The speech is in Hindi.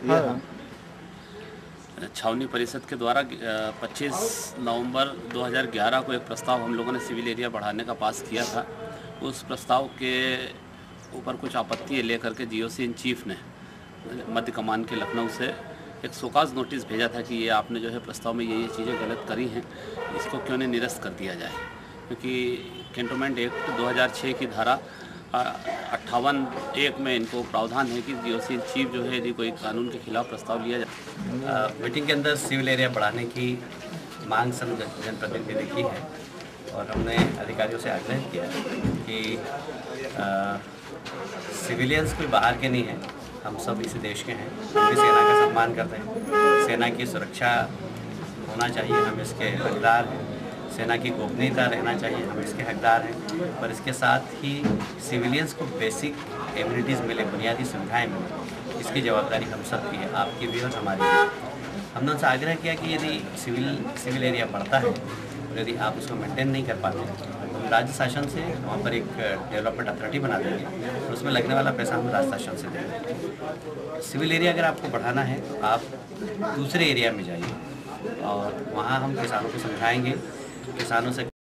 हाँ। छावनी परिषद के द्वारा 25 नवंबर 2011 को एक प्रस्ताव हम लोगों ने सिविल एरिया बढ़ाने का पास किया था। उस प्रस्ताव के ऊपर कुछ आपत्ति लेकर के जीओसी इन चीफ ने मध्य कमान के लखनऊ से एक शोकाज नोटिस भेजा था कि ये आपने जो है प्रस्ताव में ये चीज़ें गलत करी हैं, इसको क्यों नहीं निरस्त कर दिया जाए। क्योंकि कैंटोनमेंट एक्ट 2006 की धारा 58(1) में इनको प्रावधान है कि जीओसी चीफ जो है यदि कोई कानून के खिलाफ प्रस्ताव लिया जाए। मीटिंग के अंदर सिविल एरिया बढ़ाने की मांग सब जनप्रतिनिधि ने की है और हमने अधिकारियों से आग्रह किया कि सिविलियंस कोई बाहर के नहीं है, हम सब इसी देश के हैं, हम भी सेना का सम्मान करते हैं, सेना की सुरक्षा होना चाहिए, हम इसके हकदार हैं, सेना की गोपनीयता रहना चाहिए, हम इसके हकदार हैं। पर इसके साथ ही सिविलियंस को बेसिक एम्यूनिटीज़ मिले, बुनियादी सुविधाएं मिले, इसकी जवाबदारी हम सब की है, आपकी भी और हमारी भी। हमने उनसे आग्रह किया कि यदि सिविल एरिया बढ़ता है और यदि आप उसको मेंटेन नहीं कर पाते तो हम राज्य शासन से वहाँ पर एक डेवलपमेंट अथॉरिटी बना देंगे और उसमें लगने वाला पैसा हम राज्य शासन से देंगे। सिविल एरिया अगर आपको बढ़ाना है तो आप दूसरे एरिया में जाइए और वहाँ हम किसानों को समझाएंगे, किसानों से